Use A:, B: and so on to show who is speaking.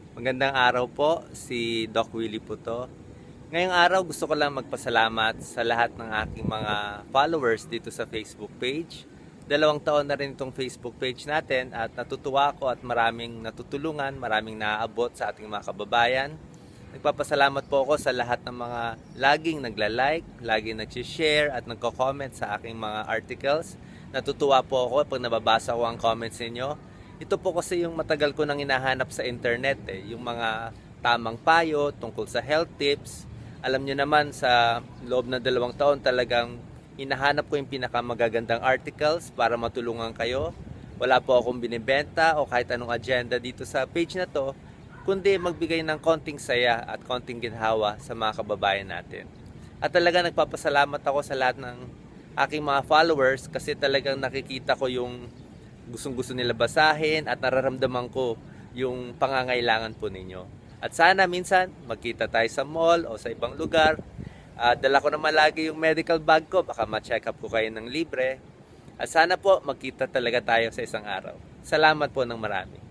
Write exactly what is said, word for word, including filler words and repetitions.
A: Magandang araw po, si Doc Willie po to. Ngayong araw gusto ko lang magpasalamat sa lahat ng aking mga followers dito sa Facebook page. Dalawang taon na rin itong Facebook page natin at natutuwa ako at maraming natutulungan, maraming naaabot sa ating mga kababayan. Nagpapasalamat po ako sa lahat ng mga laging nagla-like, laging nag-share at nagko-comment sa aking mga articles. Natutuwa po ako pag nababasa ko ang comments ninyo. Ito po kasi yung matagal ko nang hinahanap sa internet eh, yung mga tamang payo tungkol sa health tips. Alam nyo naman sa loob ng dalawang taon talagang hinahanap ko yung pinakamagagandang articles para matulungan kayo. Wala po akong binibenta o kahit anong agenda dito sa page na to, kundi magbigay ng konting saya at konting ginhawa sa mga kababayan natin. At talaga nagpapasalamat ako sa lahat ng aking mga followers kasi talagang nakikita ko yung gustong-gusto nila basahin at nararamdaman ko yung pangangailangan po ninyo. At sana minsan magkita tayo sa mall o sa ibang lugar. Uh, dala ko naman lagi yung medical bag ko, baka ma-check up ko kayo ng libre. At sana po magkita talaga tayo sa isang araw. Salamat po ng marami.